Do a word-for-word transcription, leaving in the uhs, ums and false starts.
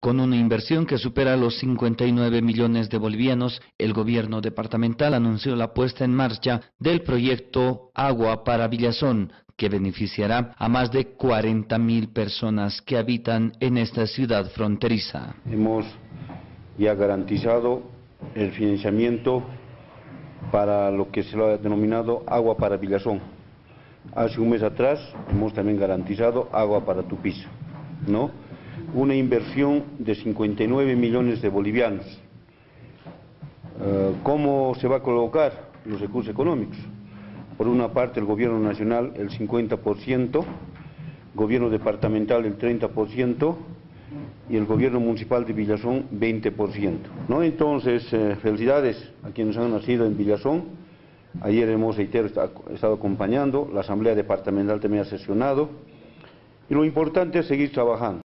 Con una inversión que supera los cincuenta y nueve millones de bolivianos, el gobierno departamental anunció la puesta en marcha del proyecto Agua para Villazón, que beneficiará a más de cuarenta mil personas que habitan en esta ciudad fronteriza. Hemos ya garantizado el financiamiento para lo que se lo ha denominado Agua para Villazón. Hace un mes atrás hemos también garantizado Agua para tu piso, ¿no? Una inversión de cincuenta y nueve millones de bolivianos. Uh, ¿Cómo se va a colocar los recursos económicos? Por una parte el gobierno nacional el cincuenta por ciento, gobierno departamental el treinta por ciento y el gobierno municipal de Villazón veinte por ciento, ¿no? Entonces, eh, felicidades a quienes han nacido en Villazón. Ayer hemos, reitero, estado acompañando, la Asamblea Departamental también ha sesionado y lo importante es seguir trabajando.